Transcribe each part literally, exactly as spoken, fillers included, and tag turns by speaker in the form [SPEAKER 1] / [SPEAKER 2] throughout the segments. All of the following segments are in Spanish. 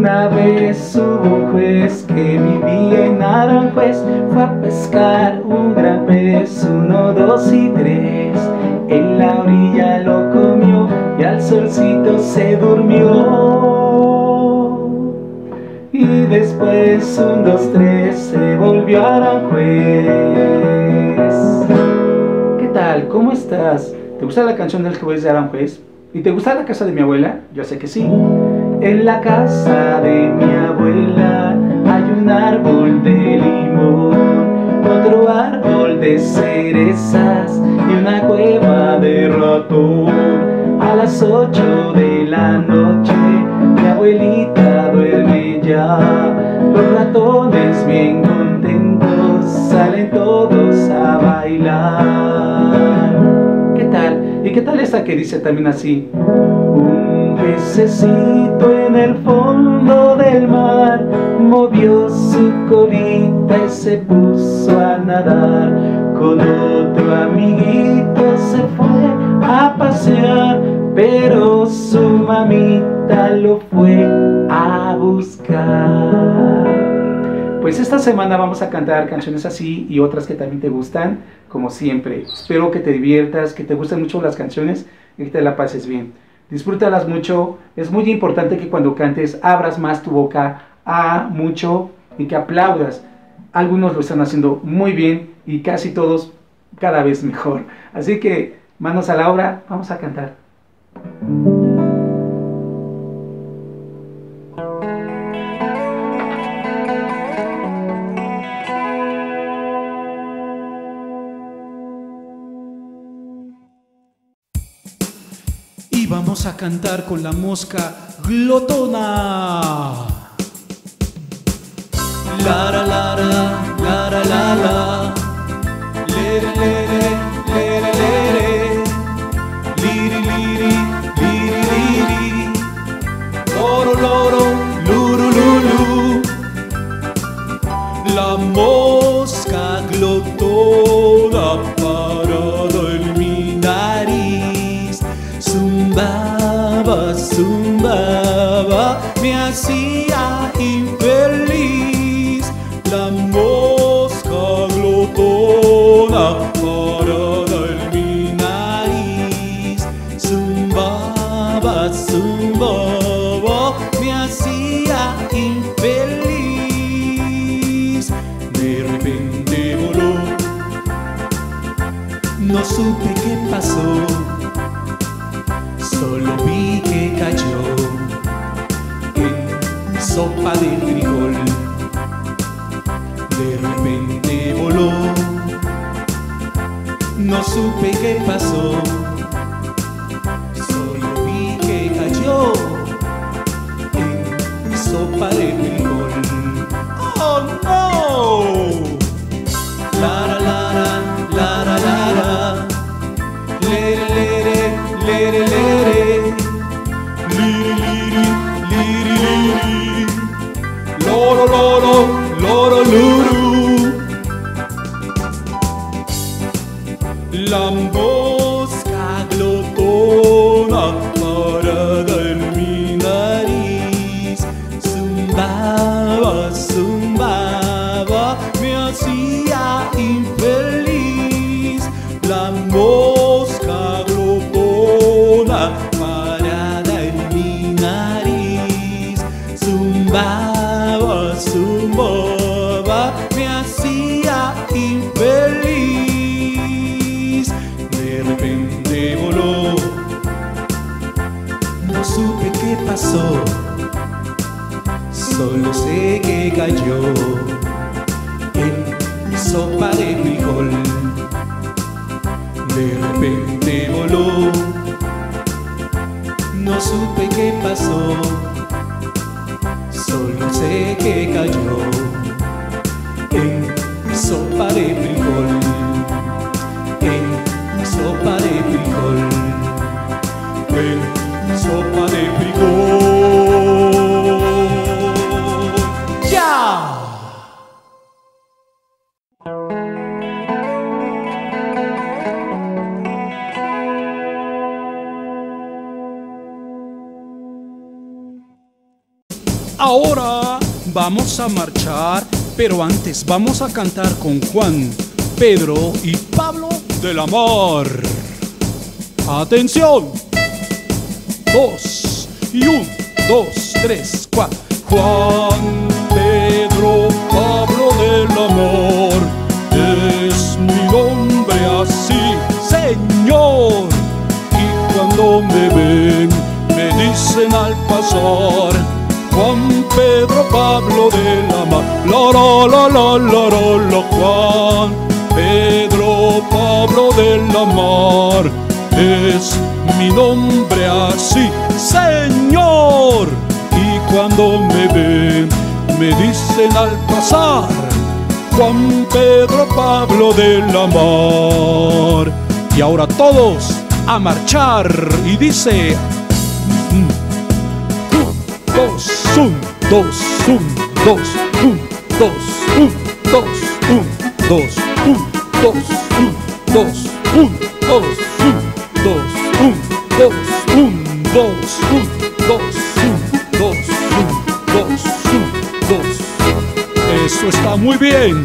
[SPEAKER 1] Una vez hubo un juez que vivía en Aranjuez, fue a pescar un gran pez, uno, dos y tres. En la orilla lo comió y al solcito se durmió. Y después, un, dos, tres, se volvió a Aranjuez. ¿Qué tal? ¿Cómo estás? ¿Te gusta la canción del juez de Aranjuez? ¿Y te gusta la casa de mi abuela? Yo sé que sí. En la casa de mi abuela hay un árbol de limón, otro árbol de cerezas y una cueva de ratón. A las ocho de la noche mi abuelita duerme ya. Los ratones bien contentos salen todos a bailar. ¿Qué tal? ¿Y qué tal esta que dice también así? Un pececito en el fondo del mar movió su colita y se puso a nadar. Con otro amiguito se fue a pasear, pero su mamita lo fue a buscar. Pues esta semana vamos a cantar canciones así y otras que también te gustan, como siempre. Espero que te diviertas, que te gusten mucho las canciones y que te la pases bien. Disfrútalas mucho. Es muy importante que cuando cantes abras más tu boca a mucho y que aplaudas. Algunos lo están haciendo muy bien y casi todos cada vez mejor. Así que manos a la obra, vamos a cantar. Y vamos a cantar con la mosca glotona. Lara, lara, lara, la, la. Lere, lere, lere, lere. Liri, liri, liri, liri. Loro, loro, luru, lulu. La mosca glotona parada en mi nariz zumbaba, zumbaba, me hacía infeliz. La mosca glotona parada en mi nariz zumbaba, zumbaba, me hacía infeliz. De repente voló, no supe qué pasó, solo vi que cayó en sopa de frijol. De repente voló, no supe qué pasó, solo vi que cayó en sopa de frijol. ¡Oh, no! Lara, lara, lara, lara. Lere, lere, lere, lere. Liri, liri, liri, liri. Loro, loro, loro, luru. La mosca glotona parada en mi nariz zumbaba, zumbaba, me hacía infeliz. La mosca glotona parada en mi nariz zumbaba, zumbaba, me hacía infeliz. De repente voló, no supe qué pasó, solo sé que cayó en sopa de frijol. De repente voló, no supe qué pasó, solo sé que cayó en sopa de frijol, en sopa de frijol, en sopa de frijol. ¡Ya!
[SPEAKER 2] Ahora vamos a marchar, pero antes vamos a cantar con Juan, Pedro y Pablo de la Mar. ¡Atención! Dos y un, dos, tres, cuatro. Juan, Pedro, Pablo del amor, es mi nombre así, Señor. Y cuando me ven, me dicen al pasar, Juan, Pedro, Pablo del amor. La la la la la la, Juan, Pedro, Pablo del amor, es mi nombre así, Señor. Y cuando me ven, me dicen al pasar, Juan, Pedro, Pablo de la Mar. Y ahora todos a marchar. Y dice: un, dos, un, dos, un, dos, un, dos, un, dos, un, dos, un, dos, un, dos, un, dos, un, dos, un, dos, un, dos, un, dos, un, dos, un, dos, un, dos. Eso está muy bien.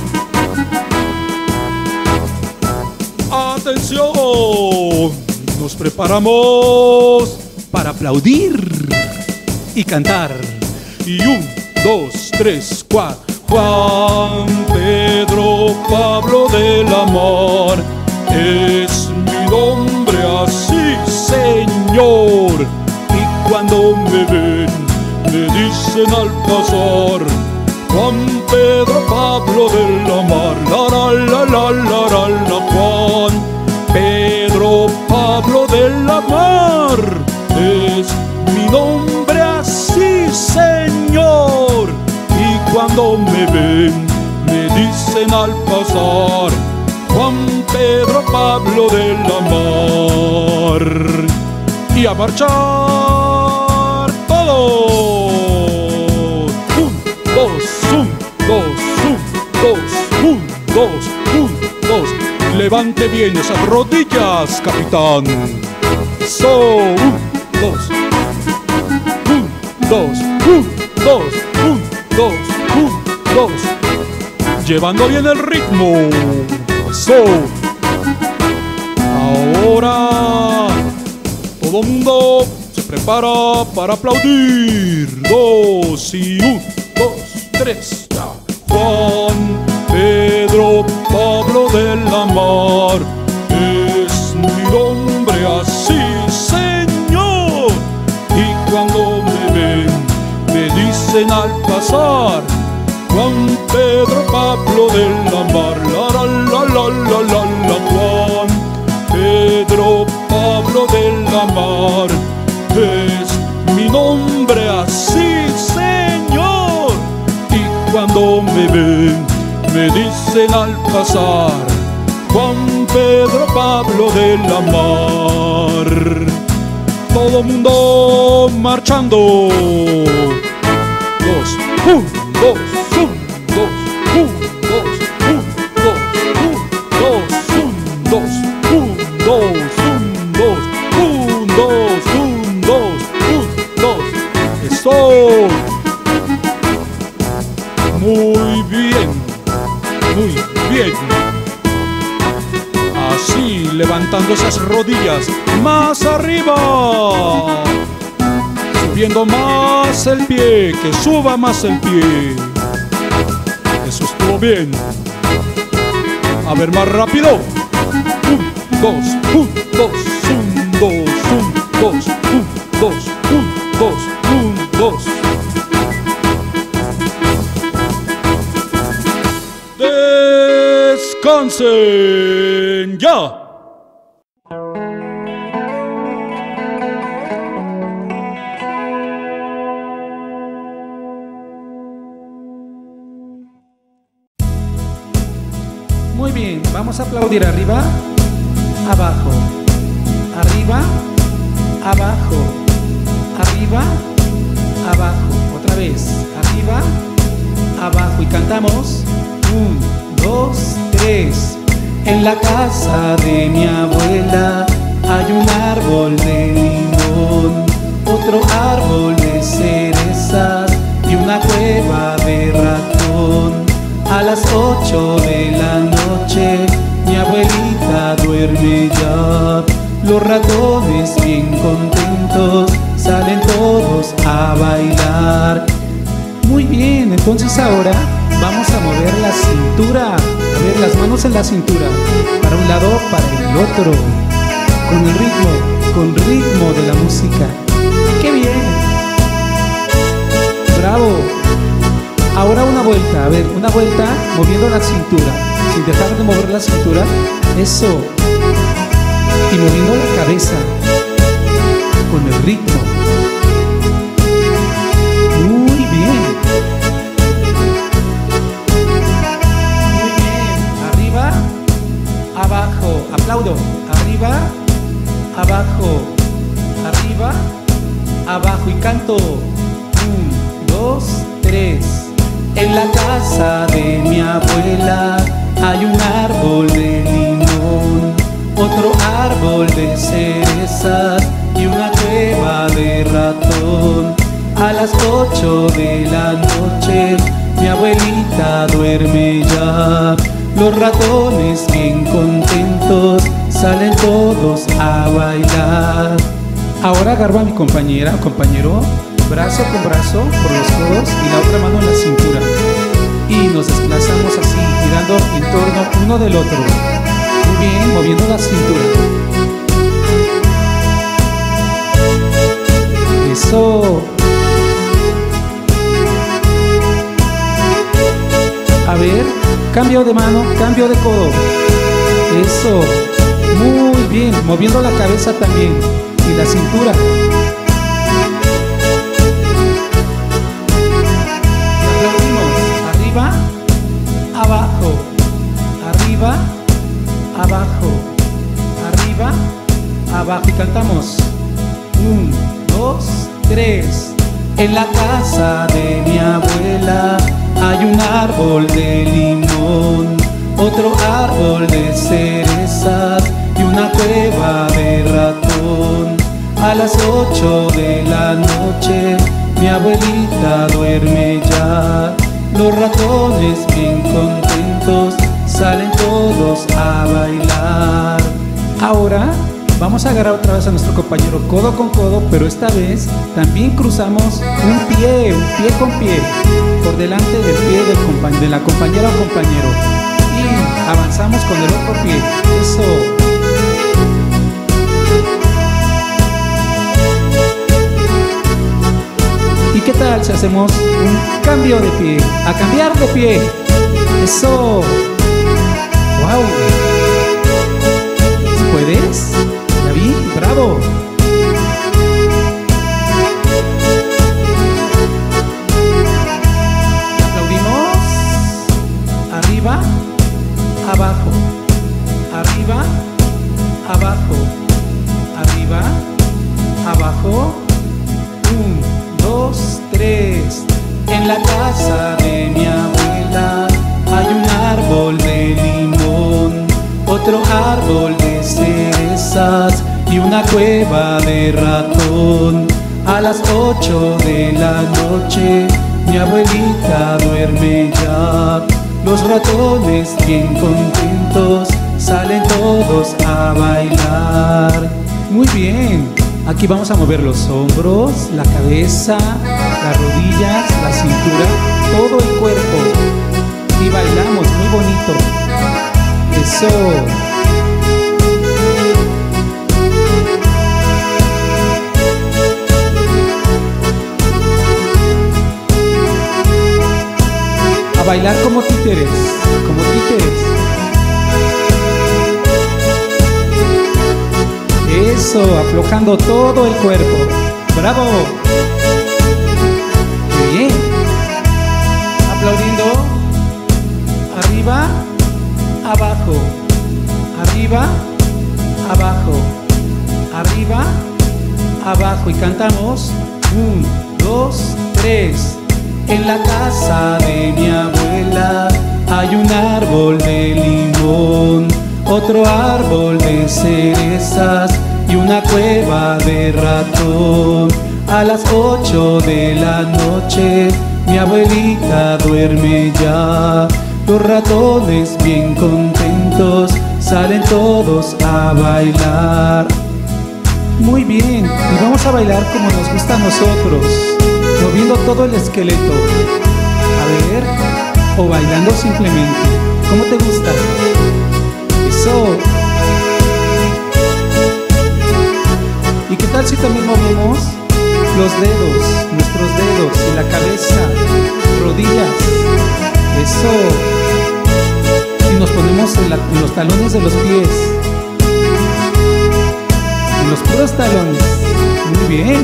[SPEAKER 2] ¡Atención! Nos preparamos para aplaudir y cantar. Y un, dos, tres, cuatro. Juan, Pedro, Pablo del amor, es mi nombre así, Señor. Y cuando me ven, me dicen al pasar, Juan, Pedro, Pablo del amor. La la la la la la, Juan, Pedro, Pablo del amor, es mi nombre así, Señor. Y cuando me ven, me dicen al pasar, Juan, Pedro, Pablo del amor. Y a marchar todos. Un, dos, un, dos, un, dos, un, dos, un, dos. Levante bien esas rodillas, capitán. So, un, dos, un, dos, un, dos, un, dos, un, dos. Llevando bien el ritmo. So, ahora todo mundo se prepara para aplaudir. Dos y un, dos, tres, ya. Juan, Pedro, Pablo del amor, es mi nombre así, Señor. Y cuando me ven, me dicen al pasar, Juan, Pedro, Pablo del amor. La la la la la la, Juan, Pedro, Pablo del amor, es mi nombre así, Señor. Y cuando me ven, me dicen al pasar, Juan, Pedro, Pablo del amor. Todo mundo marchando. Dos, un, dos, un, dos, un, dos, un, dos, un, dos, un, dos, un, dos, un, dos, un, dos, un, dos, un, dos. Eso. Muy bien, muy bien. Así, levantando esas rodillas más arriba. Subiendo más el pie, que suba más el pie. Eso estuvo bien. A ver, más rápido. Un, dos, un, dos, un, dos, un, dos, un, dos, un, dos, un, dos. Descansen ya.
[SPEAKER 1] Muy bien, vamos a aplaudir arriba, abajo, arriba, abajo, arriba, abajo, otra vez, arriba, abajo y cantamos, un, dos, tres. En la casa de mi abuela hay un árbol de limón, otro árbol de cerezas cueva de ratón. A las ocho de la noche mi abuelita duerme ya. Los ratones bien contentos salen todos a bailar. Muy bien, entonces ahora vamos a mover la cintura. A ver, las manos en la cintura, para un lado, para el otro, con el ritmo, con ritmo de la música. ¡Qué bien! ¡Bravo! Ahora una vuelta, a ver, una vuelta moviendo la cintura, sin dejar de mover la cintura. Eso. Y moviendo la cabeza con el ritmo. Muy bien. Muy bien. Arriba, abajo. Aplaudo. Arriba, abajo. Arriba, abajo. Y canto. Un, dos, tres. En la casa de mi abuela hay un árbol de limón, otro árbol de cerezas y una cueva de ratón. A las ocho de la noche mi abuelita duerme ya. Los ratones bien contentos salen todos a bailar. Ahora agarro a mi compañera o compañero, brazo con brazo por los codos y la otra mano en la cintura, y nos desplazamos así, girando en torno uno del otro. Muy bien, moviendo la cintura. Eso. A ver, cambio de mano, cambio de codo. Eso. Muy bien, moviendo la cabeza también y la cintura. Arriba, abajo, arriba, abajo, arriba, abajo. Y cantamos. Un, dos, tres. En la casa de mi abuela hay un árbol de limón, otro árbol de cerezas y una cueva de ratón. A las ocho de la noche mi abuelita duerme ya. Los ratones bien contentos salen todos a bailar. Ahora vamos a agarrar otra vez a nuestro compañero codo con codo, pero esta vez también cruzamos un pie, un pie con pie, por delante del pie del compañ- de la compañera o compañero. Y avanzamos con el otro pie. Eso. ¿Y qué tal si hacemos un cambio de pie? A cambiar de pie. Eso. Wow. ¿Puedes? David, bravo. Aplaudimos. Arriba, abajo. Arriba, abajo. Arriba, abajo. Un, dos, tres. En la casa de mi abuela hay un árbol de limón, otro árbol de cerezas y una cueva de ratón. A las ocho de la noche mi abuelita duerme ya. Los ratones bien contentos salen todos a bailar. Muy bien. Aquí vamos a mover los hombros, la cabeza, las rodillas, la cintura, todo el cuerpo. Y bailamos muy bonito. Eso. A bailar como títeres, como títeres. Eso, aflojando todo el cuerpo. ¡Bravo! ¡Qué bien! Aplaudiendo. Arriba, abajo. Arriba, abajo. Arriba, abajo. Y cantamos. Un, dos, tres. En la casa de mi abuela hay un árbol de limón, otro árbol de cerezas y una cueva de ratón. A las ocho de la noche mi abuelita duerme ya. Los ratones bien contentos salen todos a bailar. Muy bien, y vamos a bailar como nos gusta a nosotros, moviendo todo el esqueleto. A ver, o bailando simplemente. ¿Cómo te gusta? Eso. ¿Y qué tal si también movemos los dedos, nuestros dedos y la cabeza, rodillas? Eso. Y nos ponemos en, la, en los talones de los pies, en los puros talones. Muy bien.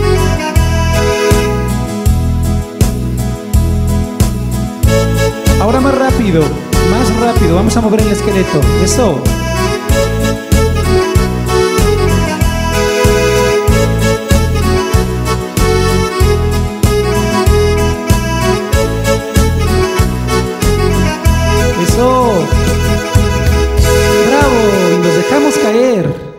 [SPEAKER 1] Ahora más rápido, más rápido. Vamos a mover el esqueleto. Eso. Eso. Bravo. Y nos dejamos caer.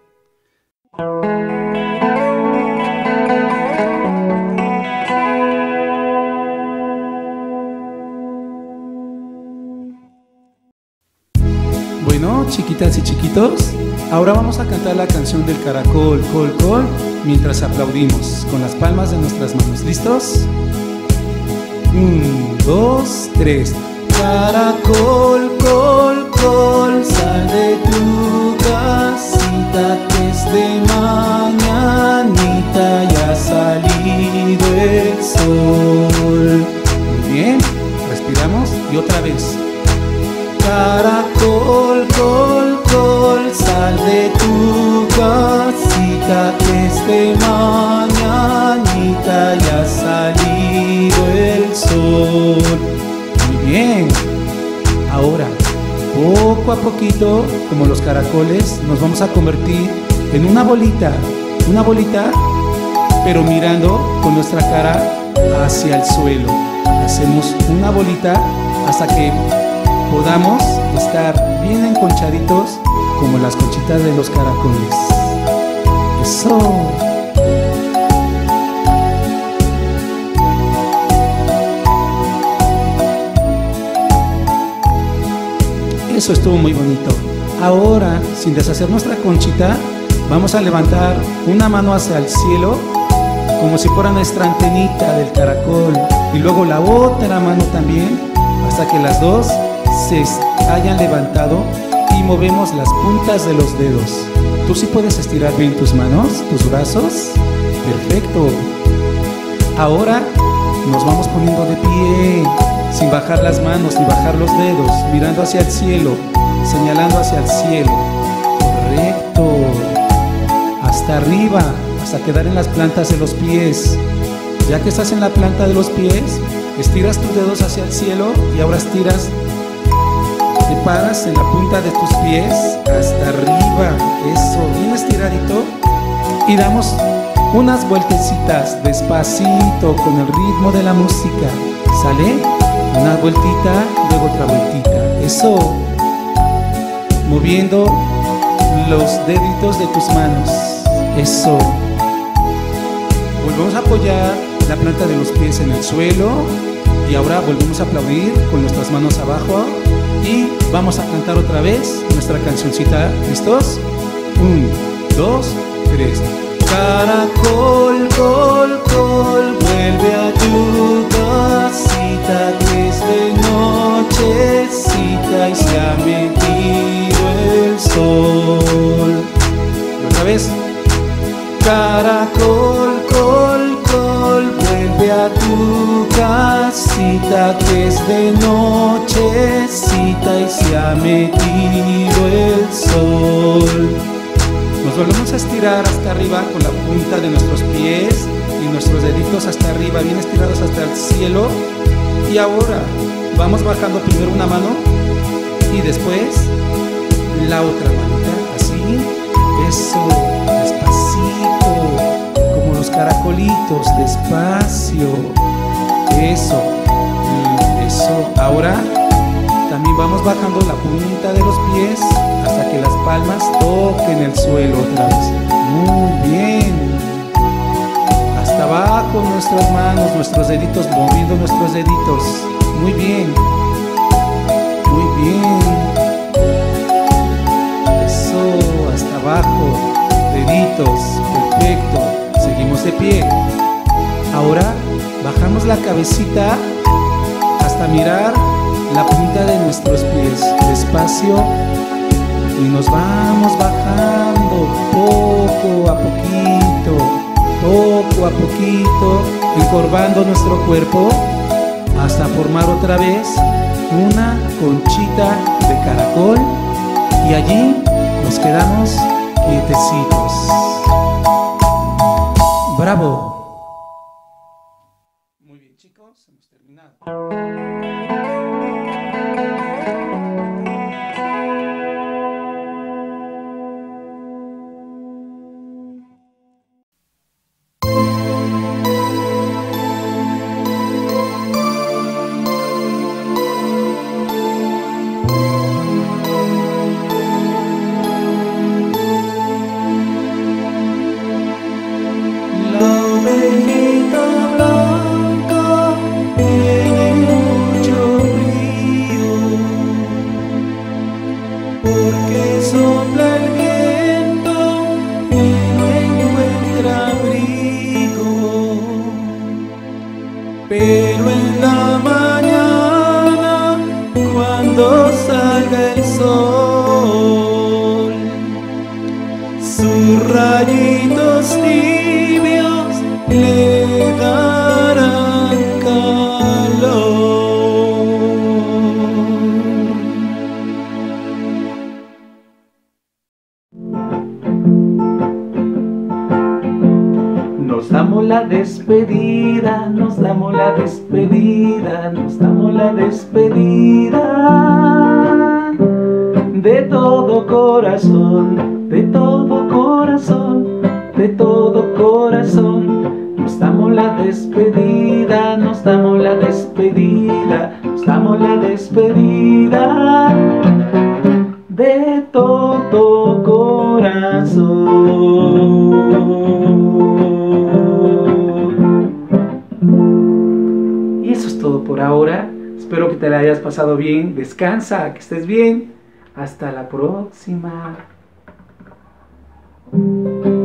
[SPEAKER 1] Bueno, chiquitas y chiquitos, ahora vamos a cantar la canción del caracol, col, col, mientras aplaudimos con las palmas de nuestras manos. ¿Listos? Un, dos, tres. Caracol, col, col, sal de tu casita, que es de mañanita, ya ha salido el sol. Muy bien, respiramos y otra vez. Caracol, col, col, sal de tu casita, que es de mañanita, ya ha salido el sol. Muy bien. Ahora, poco a poquito, como los caracoles, nos vamos a convertir en una bolita, una bolita, pero mirando con nuestra cara hacia el suelo. Hacemos una bolita hasta que podamos estar bien enconchaditos como las conchitas de los caracoles. Eso. Eso estuvo muy bonito. Ahora, sin deshacer nuestra conchita, vamos a levantar una mano hacia el cielo como si fuera nuestra antenita del caracol, y luego la otra mano también, hasta que las dos se hayan levantado, y movemos las puntas de los dedos. ¿Tú sí puedes estirar bien tus manos, tus brazos? Perfecto. Ahora nos vamos poniendo de pie, sin bajar las manos ni bajar los dedos, mirando hacia el cielo, señalando hacia el cielo. Correcto. Hasta arriba, hasta quedar en las plantas de los pies. Ya que estás en la planta de los pies, estiras tus dedos hacia el cielo y ahora estiras, te paras en la punta de tus pies hasta arriba. Eso, bien estiradito. Y damos unas vueltecitas despacito con el ritmo de la música. ¿Sale? Una vueltita, luego otra vueltita. Eso. Moviendo los deditos de tus manos. Eso. Volvemos a apoyar la planta de los pies en el suelo. Y ahora volvemos a aplaudir con nuestras manos abajo. Y vamos a cantar otra vez nuestra cancioncita. ¿Listos? Un, dos, tres. Caracol, col, col, vuelve a tu casita, que es de nochecita y se ha metido el sol. Y otra vez. Caracol, col, col, vuelve a tu casita, que es de nochecita y se ha metido el sol. Nos volvemos a estirar hasta arriba con la punta de nuestros pies y nuestros deditos hasta arriba, bien estirados hasta el cielo. Y ahora vamos bajando primero una mano y después la otra manita, así. Eso, despacito, como los caracolitos, despacio. Eso, eso. Ahora también vamos bajando la punta de los pies hasta que las palmas toquen el suelo otra vez. Muy bien. Hasta hasta abajo nuestras manos, nuestros deditos, moviendo nuestros deditos. Muy bien, muy bien. Eso, hasta abajo, deditos, perfecto. Seguimos de pie. Ahora bajamos la cabecita hasta mirar la punta de nuestros pies, despacio, y nos vamos bajando poco a poquito, poco a poquito, encorvando nuestro cuerpo hasta formar otra vez una conchita de caracol, y allí nos quedamos quietecitos. ¡Bravo! Muy bien, chicos, hemos terminado.
[SPEAKER 2] Pero en la mañana, cuando salga el sol, sus rayitos tibios le darán calor.
[SPEAKER 1] Nos damos la despedida, nos damos la despedida, nos damos la despedida. De todo corazón, de todo corazón, de todo corazón. Nos damos la despedida, nos damos la despedida, nos damos la despedida. De todo corazón. Y eso es todo por ahora. Espero que te la hayas pasado bien. Descansa, que estés bien. Hasta la próxima.